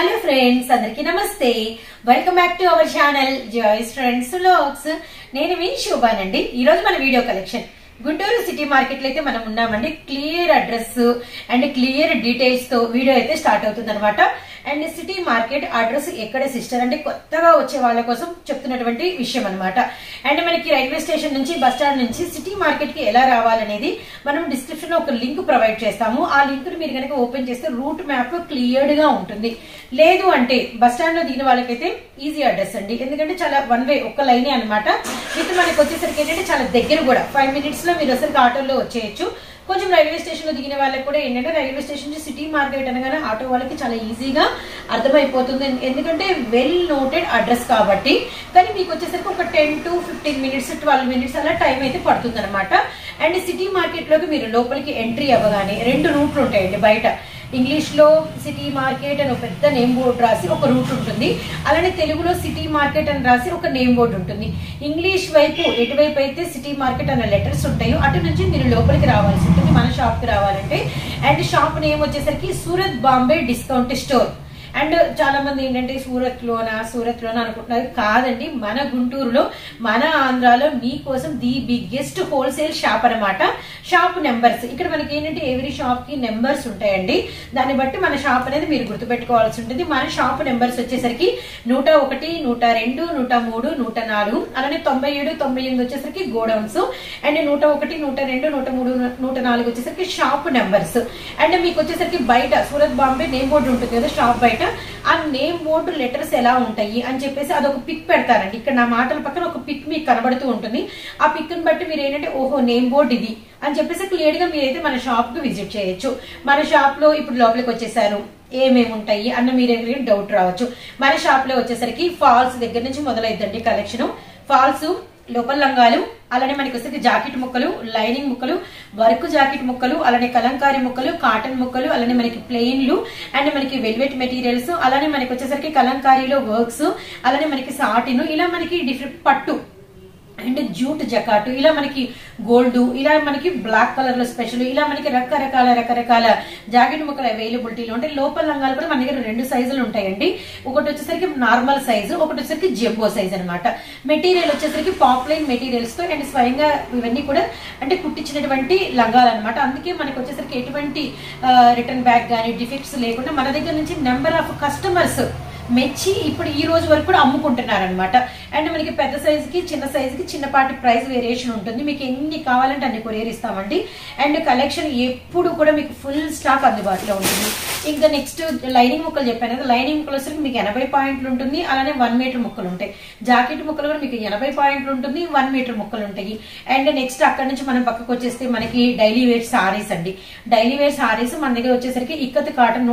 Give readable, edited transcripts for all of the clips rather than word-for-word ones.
Hello friends, అందరికీ నమస్తే. Welcome back to our channel Joy's friends vlogs. నేను మీ శోభానండి. ఈ రోజు మన video collection Guntur city market లో అయితే మనం ఉన్నామండి. Clear address and clear details తో వీడియో అయితే స్టార్ట్ అవుతుంది అనమాట. అండ్ సిటీ మార్కెట్ అడ్రస్ ఎక్కడ సిస్టర్ అంటే కొత్తగా వచ్చే వాళ్ళ కోసం చెప్తున్నటువంటి విషయం అనమాట. అండ్ మనకి రైల్వే స్టేషన్ నుంచి బస్ స్టాండ్ నుంచి సిటీ మార్కెట్ కి ఎలా రావాలనేది మనం డిస్క్రిప్షన్ లో ఒక లింక్ ప్రొవైడ్ చేస్తాము. ఆ లింక్ ని మీరు కనుక ఓపెన్ చేస్తే రూట్ మ్యాప్ క్లియర్డ్ గా ఉంటుంది. లేదు అంటే బస్ స్టాండ్ లో దిగిన వాళ్ళకైతే ఈజీ అడ్రస్ అండి. ఎందుకంటే చాలా వన్ వే ఒక్క లైనే అనమాట. విత్ మనకి వచ్చేసరికి ఏంటంటే చాలా దగ్గర కూడా 5 minutes లో మీరు అసలు ఆటోలో వచ్చేయచ్చు. కొంచెం రైల్వే స్టేషన్ లో దిగిన వాళ్ళకి కూడా ఏంటంటే రైల్వే స్టేషన్ నుంచి సిటీ మార్కెట్ అనగానే ఆటో వాళ్ళకి చాలా ఈజీగా అర్థమైపోతుంది. ఎందుకంటే వెల్ నోటెడ్ అడ్రస్ కాబట్టి. కానీ మీకు వచ్చేసరికి ఒక 10 to 15 minutes 12 minutes అలా టైం అయితే పడుతుంది అనమాట. అండ్ సిటీ మార్కెట్ లోకి మీరు లోపలికి ఎంట్రీ అవ్వగానే 2 రూట్లు ఉంటాయండి. బయట ఇంగ్లీష్ లో సిటీ మార్కెట్ అని ఒక పెద్ద నేమ్ బోర్డు రాసి ఒక రూట్ ఉంటుంది. అలానే తెలుగులో సిటీ మార్కెట్ అని రాసి ఒక నేమ్ బోర్డు ఉంటుంది. ఇంగ్లీష్ వైపు ఎటువైపు అయితే సిటీ మార్కెట్ అనే లెటర్స్ ఉంటాయో అటు నుంచి మీరు లోపలికి రావాల్సి ఉంటుంది మన షాప్ కి రావాలంటే. అండ్ షాప్ నేమ్ వచ్చేసరికి Surat Bombay discount store. And చాలా మంది ఏంటంటే సూరత్ లోనా అనుకుంటున్నారు. కాదండి, మన గుంటూరులో మన ఆంధ్రాలో మీకోసం ది బిగ్గెస్ట్ హోల్సేల్ షాప్ అనమాట. షాప్ నెంబర్స్ ఇక్కడ మనకి ఏంటంటే ఎవ్రీ షాప్ కి నెంబర్స్ ఉంటాయండి. దాన్ని బట్టి మన షాప్ అనేది మీరు గుర్తుపెట్టుకోవాల్సి ఉంటుంది. మన షాప్ నెంబర్స్ వచ్చేసరికి 101, 102, 103, 104 అలానే 97, 98 వచ్చేసరికి గోడౌన్స్. అండ్ 101, 102, 103, 104 వచ్చేసరికి షాప్ నెంబర్స్. అండ్ మీకు వచ్చేసరికి బయట సూరత్ బాంబే నేమ్ బోర్డు ఉంటుంది కదా షాప్ బయట. ఆ నేమ్ బోర్డు లెటర్స్ ఎలా ఉంటాయి అని చెప్పేసి అదొక పిక్ పెడతారండి. ఇక్కడ నా మాటల పక్కన ఒక పిక్ మీకు కనబడుతూ ఉంటుంది. ఆ పిక్ ని బట్టి మీరు ఏంటంటే ఓహో నేమ్ బోర్డు ఇది అని చెప్పేసి క్లియర్ గా మీరైతే మన షాప్ కు విజిట్ చేయొచ్చు. మన షాప్ లో ఇప్పుడు లోపలికి వచ్చేసారు, ఏమేమి ఉంటాయి అన్న మీరు డౌట్ రావచ్చు. మన షాప్ లో వచ్చేసరికి ఫాల్స్ దగ్గర నుంచి మొదలైద్దండి కలెక్షన్. ఫాల్స్, లోపల లంగాలు, అలానే మనకి వచ్చేసరికి జాకెట్ ముక్కలు, లైనింగ్ ముక్కలు, వర్క్ జాకెట్ ముక్కలు, అలానే కలంకారీ ముక్కలు, కాటన్ ముక్కలు, అలానే మనకి ప్లెయిన్లు అండ్ మనకి వెల్వెట్ మెటీరియల్స్, అలానే మనకి వచ్చేసరికి కలంకారీలో వర్క్స్, అలానే మనకి సాటిన్, ఇలా మనకి డిఫరెంట్ పట్టు అండ్ జూట్ జకాటు, ఇలా మనకి గోల్డ్, ఇలా మనకి బ్లాక్ కలర్ లో స్పెషల్, ఇలా మనకి రకరకాల జాకెట్ ముక్కలు అవైలబిలిటీలో ఉంటాయి. లోపల లంగాలు కూడా మన దగ్గర 2 సైజులు ఉంటాయండి. ఒకటి వచ్చేసరికి నార్మల్ సైజు, ఒకటి వచ్చేసరికి జంబో సైజ్ అనమాట. మెటీరియల్ వచ్చేసరికి పాప్లైన్ మెటీరియల్స్ తో అండ్ స్వయంగా ఇవన్నీ కూడా అంటే కుట్టించినటువంటి లంగాలు అనమాట. అందుకే మనకి వచ్చేసరికి ఎటువంటి రిటర్న్ బ్యాక్ గానీ డిఫెక్ట్స్ లేకుండా మన దగ్గర నుంచి నెంబర్ ఆఫ్ కస్టమర్స్ మెచ్చి ఇప్పుడు ఈ రోజు వరకు కూడా అమ్ముకుంటున్నారనమాట. అండ్ మనకి పెద్ద సైజుకి చిన్న సైజుకి చిన్నపాటి ప్రైస్ వేరియేషన్ ఉంటుంది. మీకు ఎన్ని కావాలంటే అన్ని కొరియర్ ఇస్తామండి. అండ్ కలెక్షన్ ఎప్పుడు కూడా మీకు ఫుల్ స్టాక్ అందుబాటులో ఉంటుంది. ఇంకా నెక్స్ట్ లైనింగ్ ముక్కలు చెప్పాను కదా, లైనింగ్ ముక్కలు వచ్చేసరికి మీకు 80 పాయింట్లు ఉంటుంది. అలానే 1 మీటర్ ముక్కలు ఉంటాయి. జాకెట్ ముక్కలు కూడా మీకు 80 పాయింట్లు ఉంటుంది, 1 మీటర్ ముక్కలు ఉంటాయి. అండ్ నెక్స్ట్ అక్కడ నుంచి మనం పక్కకు వచ్చేస్తే మనకి డైలీ వేర్ సారీస్ అండి. డైలీ వేర్ సారీస్ మన దగ్గర వచ్చేసరికి ఇక్కత్ కాటన్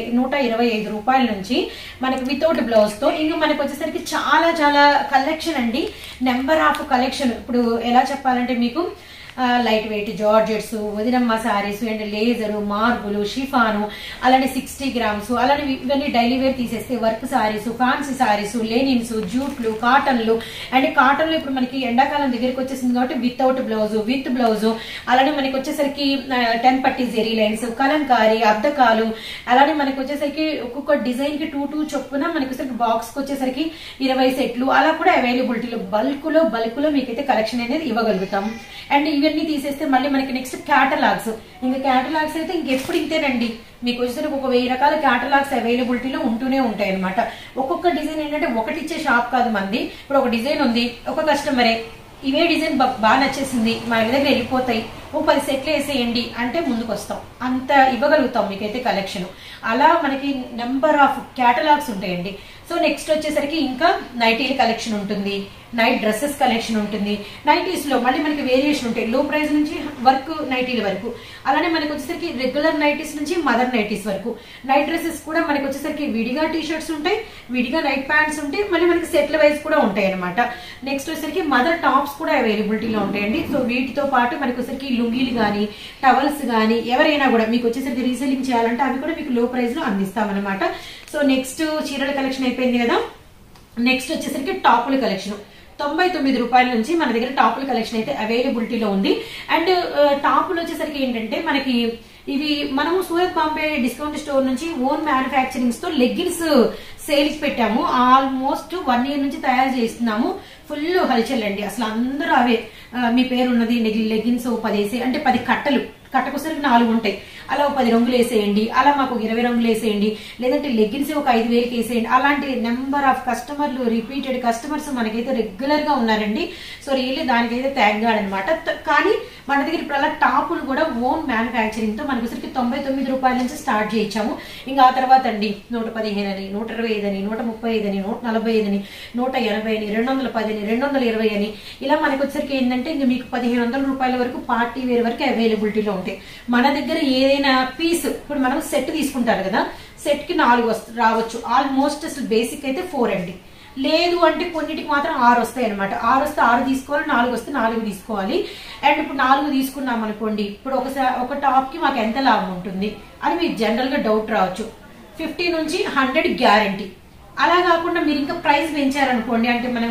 125 రూపాయల నుంచి మనకి వితౌట్ బ్లౌజ్ తో. ఇంకా మనకి వచ్చేసరికి చాలా కలెక్షన్ అండి. Number of collection. ఇప్పుడు ఎలా చెప్పాలంటే మీకు లైట్ వెయిట్ జార్జెట్స్, వదినమ్మ saris and laser, marble, chiffon, అలానే 60 grams, అలానే ఇవన్నీ డైలీ వేర్ తీసేస్తే work saris, fancy saris, linens, జూట్లు, కాటన్లు. అండ్ కాటన్లు ఇప్పుడు మనకి ఎండాకాలం దగ్గరికి వచ్చేసింది కాబట్టి వితౌట్ బ్లౌజ్, విత్ బ్లౌజ్, అలానే మనకి వచ్చేసరికి 10 పట్టీ జెరీ లైన్స్, కలంకారీ, అద్దకాలు, అలానే మనకి వచ్చేసరికి ఒక్కొక్క డిజైన్ కి 2 చొప్పున మనకి వచ్చేసరికి బాక్స్ కి వచ్చేసరికి 20 సెట్లు అలా కూడా అవైలబిలిటీలో బల్క్ లో మీకైతే కలెక్షన్ అనేది ఇవ్వగలుగుతాం. అండ్ ఇవన్నీ తీసేస్తే మళ్ళీ మనకి నెక్స్ట్ క్యాటలాగ్స్. ఇంకా క్యాటలాగ్స్ అయితే ఇంకెప్పుడు ఇంతేనండి. మీకు వచ్చేసరికి ఒక 1000 రకాల క్యాటలాగ్స్ అవైలబిలిటీలో ఉంటూనే ఉంటాయి అనమాట. ఒక్కొక్క డిజైన్ ఏంటంటే ఒకటి ఇచ్చే షాప్ కాదు మంది. ఇప్పుడు ఒక డిజైన్ ఉంది, ఒక కస్టమరే ఇవే డిజైన్ బాగా నచ్చేసింది మా దగ్గర వెళ్ళిపోతాయి, ఓ 10 సెట్లు వేసేయండి అంటే ముందుకు వస్తాం. అంత ఇవ్వగలుగుతాం మీకైతే కలెక్షన్. అలా మనకి నెంబర్ ఆఫ్ క్యాటలాగ్స్ ఉంటాయండి. సో నెక్స్ట్ వచ్చేసరికి ఇంకా నైటీల కలెక్షన్ ఉంటుంది, నైట్ డ్రెస్సెస్ కలెక్షన్ ఉంటుంది. నైటీస్ లో మళ్ళీ మనకి వేరియేషన్ ఉంటాయి. లో ప్రైస్ నుంచి వర్క్ నైటీల వరకు, అలానే మనకి వచ్చేసరికి రెగ్యులర్ నైటీస్ నుంచి మదర్ నైటీస్ వరకు. నైట్ డ్రెస్సెస్ కూడా మనకి వచ్చేసరికి విడిగా టీ షర్ట్స్ ఉంటాయి, విడిగా నైట్ ప్యాంట్స్ ఉంటాయి, మళ్ళీ మనకి సెట్ల వైజ్ కూడా ఉంటాయి అనమాట. నెక్స్ట్ వచ్చేసరికి మదర్ టాప్స్ కూడా అవైలబిలిటీలో ఉంటాయండి. సో వీటితో పాటు మనకి వచ్చేసరికి లుంగీలు గానీ, టవల్స్ గానీ ఎవరైనా కూడా మీకు వచ్చేసరికి రీసెల్లింగ్ చేయాలంటే అవి కూడా మీకు లో ప్రైస్ లో అందిస్తామన్నమాట. సో నెక్స్ట్ చీరల కలెక్షన్ అయిపోయింది కదా. నెక్స్ట్ వచ్చేసరికి టాపుల కలెక్షన్. 99 రూపాయల నుంచి మన దగ్గర టాపుల కలెక్షన్ అయితే అవైలబిలిటీలో ఉంది. అండ్ టాపులు వచ్చేసరికి ఏంటంటే మనకి ఇవి మనము సూరత్ బాంబే డిస్కౌంట్ స్టోర్ నుంచి ఓన్ మ్యానుఫ్యాక్చరింగ్స్ తో లెగ్గిన్స్ సేల్స్ పెట్టాము. ఆల్మోస్ట్ 1 year నుంచి తయారు చేస్తున్నాము. ఫుల్ హల్చల్ అండి, అసలు అందరూ అవే. మీ పేరు ఉన్నది లెగ్గిన్స్ 10 వేసి అంటే 10 కట్టలు, కట్టకొసరికి 4 ఉంటాయి. అలా 10 రంగులు వేసేయండి, అలా మాకు 20 రంగులు వేసేయండి, లేదంటే లెగ్గిన్స్ ఒక 5,000కి వేసేయండి. అలాంటి నెంబర్ ఆఫ్ కస్టమర్లు, రిపీటెడ్ కస్టమర్స్ మనకైతే రెగ్యులర్ గా ఉన్నారండి. సో రియల్లీ దానికైతే థ్యాంక్ గాడ్ అనమాట. కానీ మన దగ్గర ఇప్పుడు అలా టాపులు కూడా ఓన్ మ్యానుఫ్యాక్చరింగ్ తో మనకొసరికి 99 రూపాయల నుంచి స్టార్ట్ చేయించాము. ఇంకా ఆ తర్వాత అండి 115 అని, 125 అని, 135 అని, 145 అని, 180 అని, 210 అని, 220 అని, ఇలా మనకు వచ్చరికి ఏంటంటే ఇంకా మీకు 1500 రూపాయల వరకు పార్టీ వేర్ వరకు అవైలబిలిటీలో ఉంటాయి. మన దగ్గర ఏదైనా పీస్, ఇప్పుడు మనం సెట్ తీసుకుంటారు కదా, సెట్ కి 4 రావచ్చు. ఆల్మోస్ట్ అసలు బేసిక్ అయితే 4 అండి. లేదు అంటే కొన్నిటికి మాత్రం 6 వస్తాయి అనమాట. 6 వస్తే 6 తీసుకోవాలి, 4 వస్తే 4 తీసుకోవాలి. అండ్ ఇప్పుడు 4 తీసుకున్నాం అనుకోండి, ఇప్పుడు ఒక టాప్ కి మాకు ఎంత లాభం ఉంటుంది అని మీకు జనరల్ గా డౌట్ రావచ్చు. 50 నుంచి 100 గ్యారంటీ. అలా కాకుండా మీరు ఇంకా ప్రైస్ పెంచారనుకోండి, అంటే మనం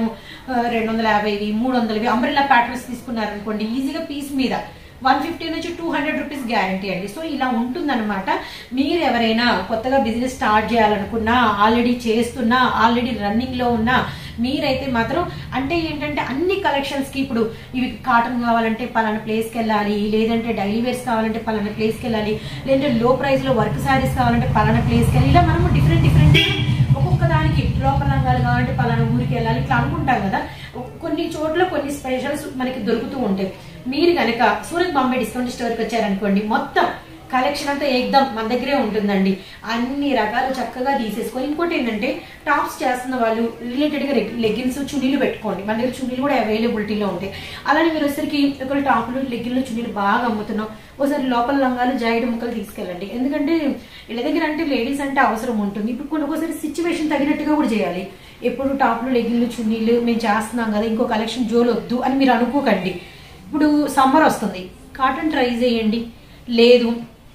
250, 300 అంబ్రెల్లా ప్యాటర్న్స్ తీసుకున్నారనుకోండి, ఈజీగా పీస్ మీద 150 నుంచి 200 రూపీస్ గ్యారంటీ అండి. సో ఇలా ఉంటుందన్నమాట. మీరు ఎవరైనా కొత్తగా బిజినెస్ స్టార్ట్ చేయాలనుకున్నా, ఆల్రెడీ చేస్తున్నా, ఆల్రెడీ రన్నింగ్ లో ఉన్నా, మీరైతే మాత్రం అంటే ఏంటంటే అన్ని కలెక్షన్స్ కి ఇప్పుడు ఇవి కాటన్ కావాలంటే పలానా ప్లేస్ కి వెళ్ళాలి, లేదంటే డైలీ వేర్స్ కావాలంటే పలానా ప్లేస్ కి వెళ్ళాలి, లేదంటే లో ప్రైస్ లో వర్క్ సారీస్ కావాలంటే పలానా ప్లేస్ కి వెళ్ళాలి. ఇలా మనము డిఫరెంట్ ఒక్కొక్క దానికి లోపల రంగాలు కావాలంటే పలానా ఊరికి వెళ్ళాలి, ఇట్లా అనుకుంటాం కదా. కొన్ని చోట్ల కొన్ని స్పెషల్స్ మనకి దొరుకుతూ ఉంటాయి. మీరు కనుక సూరత్ బాంబే డిస్కౌంట్ స్టోర్కి వచ్చారనుకోండి, మొత్తం కలెక్షన్ అంతా ఏకదం మన దగ్గరే ఉంటుందండి. అన్ని రకాలు చక్కగా తీసేసుకొని, ఇంకోటి ఏంటంటే టాప్స్ చేస్తున్న వాళ్ళు రిలేటెడ్ గా లెగ్గిన్స్, చున్నీలు పెట్టుకోండి. మన దగ్గర చున్నీలు కూడా అవైలబిలిటీలో ఉంటాయి. అలానే మీరు వచ్చరికి ఒకరు టాపులు, లెగ్గిన్లు, చున్నీలు బాగా అమ్ముతున్నాం, ఒకసారి లోపల లంగాలు, జాయిడ్ ముక్కలు తీసుకెళ్ళండి. ఎందుకంటే వీళ్ళ దగ్గర అంటే లేడీస్ అంటే అవసరం ఉంటుంది. ఇప్పుడు ఒకసారి సిచ్యువేషన్ తగినట్టుగా కూడా చేయాలి. ఎప్పుడు టాప్లు, లెగ్గిన్లు, చున్నీలు మేము చేస్తున్నాం కదా, ఇంకో కలెక్షన్ జోలు వద్దు అని మీరు అనుకోకండి. ఇప్పుడు సమ్మర్ వస్తుంది, కాటన్ ట్రై చేయండి. లేదు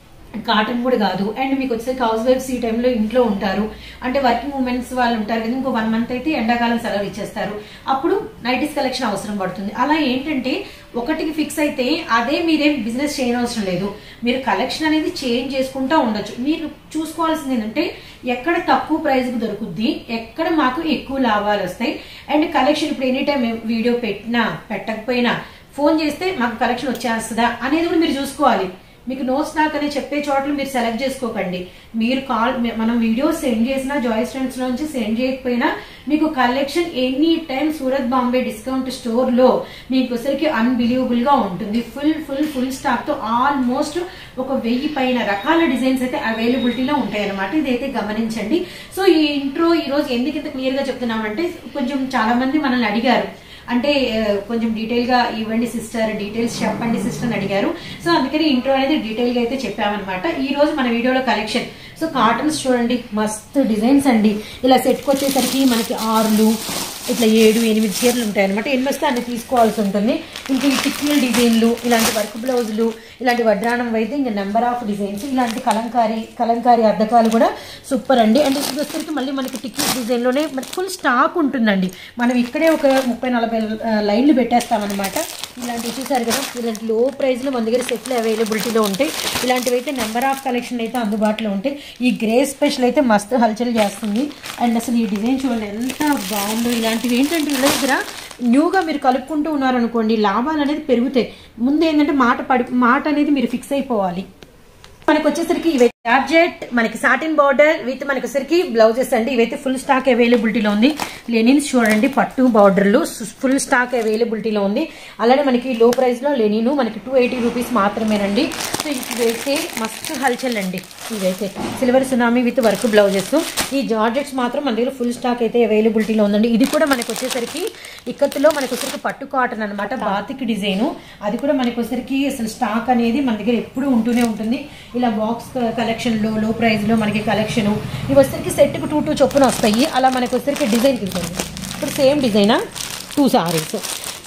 కాటన్ కూడా కాదు, అండ్ మీకు వచ్చేసరికి హౌస్ వైఫ్స్ ఈ టైంలో ఇంట్లో ఉంటారు, అంటే వర్కింగ్ ఉమెన్స్ వాళ్ళు ఉంటారు కదా, ఇంకో 1 month అయితే ఎండాకాలం సెలవు ఇచ్చేస్తారు, అప్పుడు నైటీస్ కలెక్షన్ అవసరం పడుతుంది. అలా ఏంటంటే ఒకటికి ఫిక్స్ అయితే అదే మీరేం బిజినెస్ చేయనవసరం లేదు. మీరు కలెక్షన్ అనేది చేంజ్ చేసుకుంటా ఉండొచ్చు. మీరు చూసుకోవాల్సింది ఏంటంటే ఎక్కడ తక్కువ ప్రైస్ కు దొరుకుద్ది, ఎక్కడ మాకు ఎక్కువ లాభాలు వస్తాయి. అండ్ కలెక్షన్ ఇప్పుడు ఎనీ టైం వీడియో పెట్టినా పెట్టకపోయినా ఫోన్ చేస్తే మాకు కలెక్షన్ వచ్చేస్తుందా అనేది కూడా మీరు చూసుకోవాలి. మీకు నో స్టాక్ అని చెప్పే చోట్ల మీరు సెలెక్ట్ చేసుకోకండి. మీరు మనం వీడియో సెండ్ చేసినా, జాయిస్ ట్రెండ్స్ నుంచి సెండ్ చేయకపోయినా మీకు collection any time Surat Bombay discount store లో మీకు వచ్చరికి అన్బిలీవబుల్ గా ఉంటుంది. ఫుల్ స్టాక్ తో ఆల్మోస్ట్ 1000 పైన రకాల డిజైన్స్ అయితే అవైలబిలిటీలో ఉంటాయి అనమాట. ఇదైతే గమనించండి. సో ఈ ఇంట్రో ఈ రోజు ఎందుకు ఇంత క్లియర్ గా చెప్తున్నామంటే, కొంచెం చాలా మంది మనల్ని అడిగారు, అంటే కొంచెం డీటెయిల్ గా ఇవ్వండి సిస్టర్, డీటెయిల్స్ చెప్పండి సిస్టర్ అని అడిగారు. సో అందుకని ఇంట్రో అనేది డీటెయిల్ గా అయితే చెప్పామన్నమాట. ఈ రోజు మన వీడియోలో కలెక్షన్. సో కాటన్స్ చూడండి, మస్తు డిజైన్స్ అండి. ఇలా సెట్కి వచ్చేసరికి మనకి 6, ఇట్లా 7, 8 చీరలు ఉంటాయి అనమాట. ఎన్ని వస్తే అన్ని తీసుకోవాల్సి ఉంటుంది. ఇంక ఈ టిక్కిల్ డిజైన్లు, ఇలాంటి వర్క్ బ్లౌజులు, ఇలాంటి వడ్రానం అయితే ఇంకా నెంబర్ ఆఫ్ డిజైన్స్. ఇలాంటి కలంకారీ అద్దకాలు కూడా సూపర్ అండి. అంటే ఇది వచ్చేసరికి మళ్ళీ మనకి టిక్కిల్ డిజైన్ లోనే ఫుల్ స్టాక్ ఉంటుందండి. మనం ఇక్కడే ఒక 30-40 లైన్లు పెట్టేస్తామన్నమాట. ఇలాంటివి చూసారు కదా, ఇలాంటి లో ప్రైస్ లో మన దగ్గర సెట్లు అవైలబిలిటీలో ఉంటాయి. ఇలాంటివి అయితే నెంబర్ ఆఫ్ కలెక్షన్ అయితే అందుబాటులో ఉంటాయి. ఈ గ్రే స్పెషల్ అయితే మస్తు హల్చల్ చేస్తుంది. అండ్ అసలు ఈ డిజైన్ చూడండి ఎంత బాగుందో. ఇలాంటివి ఏంటంటే వీళ్ళ దగ్గర న్యూగా మీరు కలుపుకుంటూ ఉన్నారనుకోండి, లాభాలు అనేది పెరుగుతాయి. ముందు ఏంటంటే మాట అనేది మీరు ఫిక్స్ అయిపోవాలి. మనకి వచ్చేసరికి ఇవి జార్జెట్, మనకి సాటిన్ బార్డర్ విత్ మనకి వచ్చేసరికి బ్లౌజెస్ అండి. ఇవైతే ఫుల్ స్టాక్ అవైలబిలిటీలో ఉంది. లెనిన్స్ చూడండి, పట్టు బార్డర్లు ఫుల్ స్టాక్ అవైలబిలిటీలో ఉంది. అలానే మనకి లో ప్రైస్ లో లెనిన్ మనకి 280 రూపీస్ మాత్రమేనండి. సో ఇవైతే మస్తు హల్చల్ అండి. ఇవైతే silver tsunami with work blouses. ఈ జార్జెట్స్ మాత్రం మన దగ్గర ఫుల్ స్టాక్ అయితే అవైలబిలిటీలో ఉందండి. ఇది కూడా మనకి వచ్చేసరికి ఇక్కత్తులో మనకి వచ్చేసరికి పట్టు కాటన్ అనమాట, బాతిక్ డిజైన్. అది కూడా మనకి వచ్చేసరికి అసలు స్టాక్ అనేది మన దగ్గర ఎప్పుడు ఉంటూనే ఉంటుంది. ఇలా బాక్స్ కలెక్షన్ లో ప్రైస్ లో మనకి కలెక్షన్ ఇవి వచ్చేసరికి సెట్ కు 2 చొప్పున వస్తాయి. అలా మనకి వచ్చేసరికి డిజైన్ తీసుకోండి. ఇప్పుడు same design 2 saris,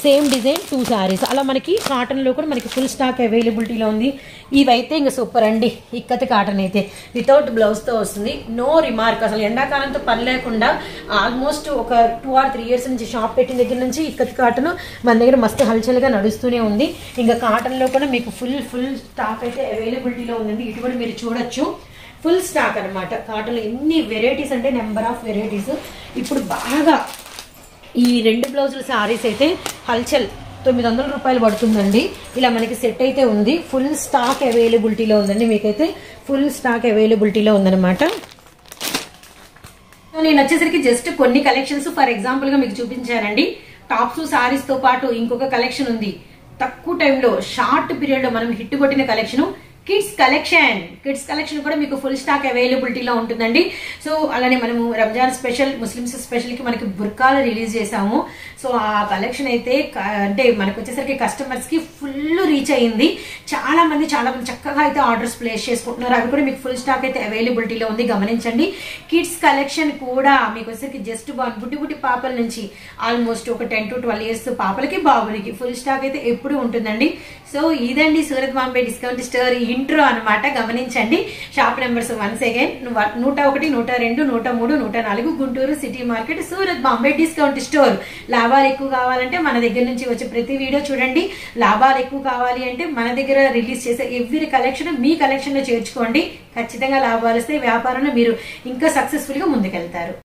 same design 2 saris. అలా మనకి కాటన్లో కూడా మనకి ఫుల్ స్టాక్ అవైలబిలిటీలో ఉంది. ఇవైతే ఇంకా సూపర్ అండి. ఇక్కత్ కాటన్ అయితే వితౌట్ బ్లౌజ్తో వస్తుంది. No remark. అసలు ఎండాకాలంతో పని లేకుండా ఆల్మోస్ట్ ఒక 2 or 3 years నుంచి షాప్ పెట్టిన దగ్గర నుంచి ఇక్కత్ కాటన్ మన దగ్గర మస్తు హల్చల్గా నడుస్తూనే ఉంది. ఇంకా కాటన్లో కూడా మీకు ఫుల్ స్టాక్ అయితే అవైలబిలిటీలో ఉందండి. ఇటు కూడా మీరు చూడొచ్చు. ఫుల్ స్టాక్ అనమాట. కాటన్లో ఎన్ని వెరైటీస్ అంటే నెంబర్ ఆఫ్ వెరైటీస్. ఇప్పుడు బాగా ఈ 2 బ్లౌజుల సారీస్ అయితే హల్చల్ 900 రూపాయలు పడుతుందండి. ఇలా మనకి సెట్ అయితే ఉంది. ఫుల్ స్టాక్ అవైలబిలిటీలో ఉందండి. మీకైతే ఫుల్ స్టాక్ అవైలబిలిటీలో ఉందన్నమాట. నేను వచ్చేసరికి జస్ట్ కొన్ని కలెక్షన్స్ ఫర్ ఎగ్జాంపుల్ గా మీకు చూపించానండి. టాప్స్ సారీస్ తో పాటు ఇంకొక కలెక్షన్ ఉంది. తక్కువ టైంలో షార్ట్ పీరియడ్ లో మనం హిట్ కొట్టిన కలెక్షన్ కిడ్స్ కలెక్షన్ కూడా మీకు ఫుల్ స్టాక్ అవైలబిలిటీలో ఉంటుందండి. సో అలానే మనము రంజాన్ స్పెషల్, ముస్లిమ్స్ స్పెషల్ కి మనకి బుర్కాలు రిలీజ్ చేసాము. సో ఆ కలెక్షన్ అయితే అంటే మనకు వచ్చేసరికి కస్టమర్స్ కి ఫుల్ రీచ్ అయ్యింది. చాలా మంది చక్కగా అయితే ఆర్డర్స్ ప్లేస్ చేసుకుంటున్నారు. అవి కూడా మీకు ఫుల్ స్టాక్ అయితే అవైలబిలిటీలో ఉంది. గమనించండి. కిడ్స్ కలెక్షన్ కూడా మీకు వచ్చేసరికి జస్ట్ బుట్టి పాపల నుంచి ఆల్మోస్ట్ ఒక 10 to 12 years పాపలకి బాబులకి ఫుల్ స్టాక్ అయితే ఎప్పుడు ఉంటుందండి. సో ఇదండి Surat Bombay discount store intro అనమాట. గమనించండి. Shop numbers once again 101, 102, 103, 104 Guntur city market Surat Bombay discount store. లాభాలు ఎక్కువ కావాలంటే మన దగ్గర నుంచి వచ్చే ప్రతి వీడియో చూడండి. లాభాలు ఎక్కువ కావాలి అంటే మన దగ్గర రిలీజ్ చేసే ఎవ్రీ కలెక్షన్ మీ కలెక్షన్ లో చేర్చుకోండి. ఖచ్చితంగా లాభాలు వస్తే వ్యాపారంలో మీరు ఇంకా సక్సెస్ఫుల్ గా ముందుకెళ్తారు.